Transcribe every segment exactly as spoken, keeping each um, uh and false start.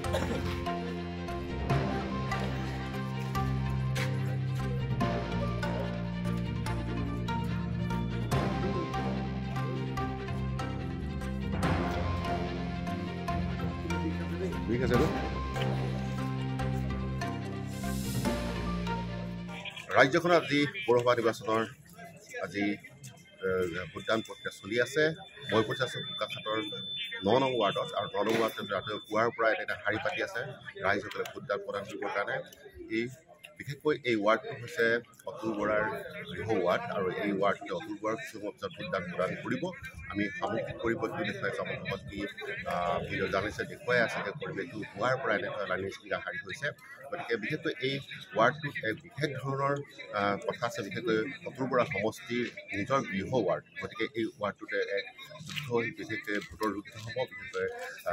ঠিক আছে ৰাজ্যখনত আজি পৌৰসভা নিৰ্বাচনৰ আজি ভোটদান প্ৰক্ৰিয়া চলি আছে মই কৈছোঁ আছোঁ বোকাখাটৰ ন নং ৱাৰ্ডত আৰু ন নং ৱাৰ্ডত ৰাতিপুৱা পুৱাৰ পৰা এটা শাৰী পাতি আছে ৰাইজসকলে ভোটদান প্ৰদান কৰিবৰ কাৰণে এই বিশেষকৈ এই ৱাৰ্ডটো হৈছে অতুল বৰাৰ গৃহ ৱাৰ্ড আৰু এই ৱাৰ্ডটোতে অতুল বৰাৰ কিছু সময়ৰ পিছত ভোটদান প্ৰদান কৰিব আমি সামগ্ৰিক পৰিৱেশটো দেখুৱাইছোঁ আমাৰ সমষ্টি ভিডিঅ' জাৰ্নেলিষ্টে দেখুৱাই আছে যে পৰিৱেশটো পুৱাৰ পৰা এনেকুৱা লাইন স্পীকাৰ শাৰী হৈছে গতিকে বিশেষকৈ এই ৱাৰ্ডটোত এক বিশেষ ধৰণৰ কথা আছে বিশেষকৈ অতুল বৰা সমষ্টিৰ নিজৰ গৃহ ৱাৰ্ড গতিকে এই ৱাৰ্ডটোতে এক যুদ্ধ বিশেষকৈ ভোটৰ যুদ্ধ হ'ব বিশেষকৈ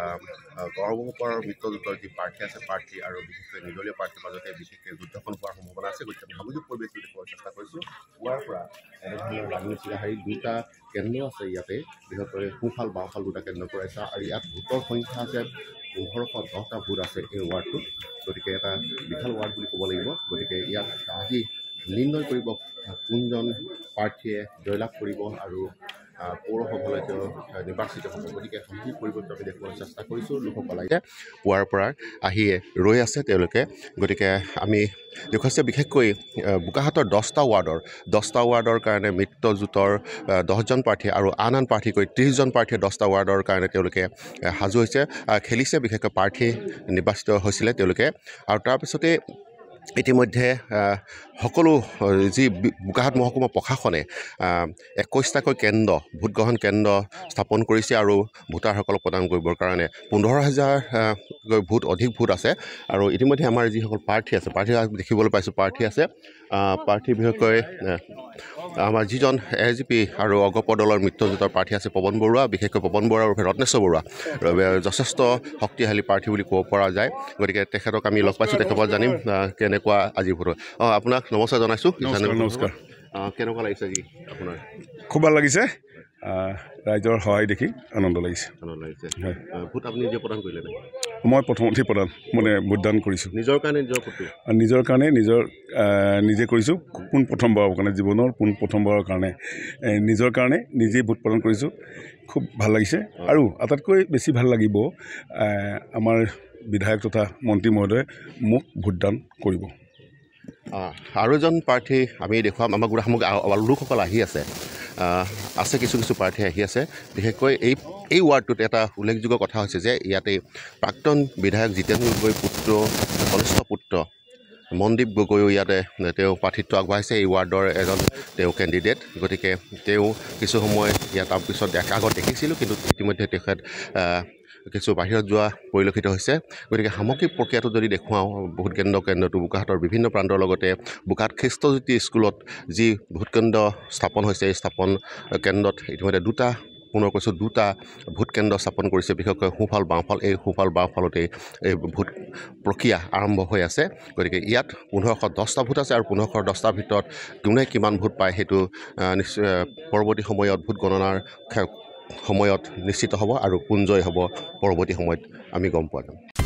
গড়মুখৰ মিত্ৰজোঁটৰ যি প্ৰাৰ্থী আছে প্ৰাৰ্থী আৰু বিশেষকৈ নিৰ্দলীয় প্ৰাৰ্থীৰ মাজতে বিশেষকৈ যুদ্ধখন হোৱাৰ সম্ভাৱনা আছে গতিকে আমি সামগ্ৰিক পৰিৱেশটো দেখুওৱাৰ চেষ্টা কৰিছোঁ পুৱাৰ পৰা এনেধৰণৰ লাইন স্পীকাৰ শাৰী দুটা কেন্দ্ৰ আছে ইয়াতে বিশেষকৈ সোঁফাল বাওঁফাল দুটা কেন্দ্ৰ কৰাইছে আৰু ইয়াত ভোটৰ সংখ্যা আছে পোন্ধৰশ দহটা ভোট আছে এই ৱাৰ্ডটোত গতিকে এটা বিশাল ৱাৰ্ড বুলি ক'ব লাগিব গতিকে ইয়াত আজি নিৰ্ণয় কৰিব কোনজন প্ৰাৰ্থীয়ে জয়লাভ কৰিব আৰু পৌৰসভালৈ তেওঁ নিৰ্বাচিত হ'ব গতিকে সামগ্ৰিক পৰিৱৰ্তন আমি দেখুওৱাৰ চেষ্টা কৰিছোঁ লোকসকলে পুৱাৰ পৰা আহিয়ে ৰৈ আছে তেওঁলোকে গতিকে আমি দেখুৱাইছে বিশেষকৈ বোকাখাটৰ দহটা ৱাৰ্ডৰ দহটা ৱাৰ্ডৰ কাৰণে মিত্ৰজোঁটৰ দহজন প্ৰাৰ্থী আৰু আন আন প্ৰাৰ্থীকৈ ত্ৰিছজন প্ৰাৰ্থীয়ে দহটা ৱাৰ্ডৰ কাৰণে তেওঁলোকে সাজু হৈছে খেলিছে বিশেষকৈ প্ৰাৰ্থী নিৰ্বাচিত হৈছিলে তেওঁলোকে আৰু তাৰপিছতে ইতিমধ্যে সকলো যি বোকাখাট মহকুমা প্ৰশাসনে একৈছটাকৈ কেন্দ্ৰ ভোটগ্ৰহণ কেন্দ্ৰ স্থাপন কৰিছে আৰু ভোটাৰসকলক প্ৰদান কৰিবৰ কাৰণে পোন্ধৰ হাজাৰ ভোট অধিক ভোট আছে আৰু ইতিমধ্যে আমাৰ যিসকল প্ৰাৰ্থী আছে প্ৰাৰ্থী দেখিবলৈ পাইছোঁ প্ৰাৰ্থী আছে প্ৰাৰ্থী বিশেষকৈ আমাৰ যিজন এ জি পি আৰু অগপ দলৰ মিত্ৰজোঁটৰ প্ৰাৰ্থী আছে পৱন বৰুৱা বিশেষকৈ পৱন বৰুৱা আৰু ৰত্নেশ্বৰ বৰুৱা যথেষ্ট শক্তিশালী প্ৰাৰ্থী বুলি ক'ব পৰা যায় গতিকে তেখেতক আমি লগ পাইছোঁ তেখেতৰ জানিম কেনেকুৱা আজি ভোট অঁ আপোনাক নমস্কাৰ জনাইছোঁ নমস্কাৰ কেনেকুৱা লাগিছে আজি আপোনাৰ খুব ভাল লাগিছে ৰাইজৰ সহায় দেখি আনন্দ লাগিছে আনন্দ লাগিছে ভোট আপুনি নিজে প্ৰদান কৰিলে নাই মই প্ৰথমতে প্ৰদান মানে ভোটদান কৰিছোঁ নিজৰ কাৰণে নিজৰ ভোটটো নিজৰ কাৰণে নিজৰ নিজে কৰিছোঁ পোন প্ৰথমবাৰৰ কাৰণে জীৱনৰ পোন প্ৰথমবাৰৰ কাৰণে নিজৰ কাৰণে নিজেই ভোট প্ৰদান কৰিছোঁ খুব ভাল লাগিছে আৰু আটাইতকৈ বেছি ভাল লাগিব আমাৰ বিধায়ক তথা মন্ত্ৰী মহোদয়ে মোক ভোটদান কৰিব আৰু এজন প্ৰাৰ্থী আমি দেখুৱাম আমাৰ গোটেই সামগ্ৰী লোকসকল আহি আছে আছে কিছু কিছু প্ৰাৰ্থী আহি আছে বিশেষকৈ এই এই ৱাৰ্ডটোত এটা উল্লেখযোগ্য কথা হৈছে যে ইয়াতে প্ৰাক্তন বিধায়ক জিতেন গগৈৰ পুত্ৰ কনিষ্ঠ পুত্ৰ মনদীপ গগৈও ইয়াতে তেওঁ প্ৰাৰ্থিত্ব আগবঢ়াইছে এই ৱাৰ্ডৰ এজন তেওঁ কেণ্ডিডেট গতিকে তেওঁ কিছু সময় ইয়াত তাৰপিছত আগত দেখিছিলোঁ কিন্তু ইতিমধ্যে তেখেত কিছু বাহিৰত যোৱা পৰিলক্ষিত হৈছে গতিকে সামগ্ৰিক প্ৰক্ৰিয়াটো যদি দেখুৱাওঁ ভোট কেন্দ্ৰ কেন্দ্ৰটো বোকাখাটৰ বিভিন্ন প্ৰান্তৰ লগতে বোকাখাট খ্ৰীষ্টজ্যোতি স্কুলত যি ভোটকেন্দ্ৰ স্থাপন হৈছে এই স্থাপন কেন্দ্ৰত ইতিমধ্যে দুটা পুনৰ কৈছোঁ দুটা ভোট কেন্দ্ৰ স্থাপন কৰিছে বিশেষকৈ সোঁফাল বাওঁফাল এই সোঁফাল বাওঁফালতে এই ভোট প্ৰক্ৰিয়া আৰম্ভ হৈ আছে গতিকে ইয়াত পোন্ধৰশ দহটা ভোট আছে আৰু পোন্ধৰশ দহটাৰ ভিতৰত কোনে কিমান ভোট পায় সেইটো নিশ্চয় পৰৱৰ্তী সময়ত ভোট গণনাৰ সময়ত নিশ্চিত হ'ব আৰু কোন জয় হ'ব পৰৱৰ্তী সময়ত আমি গম পোৱা যাম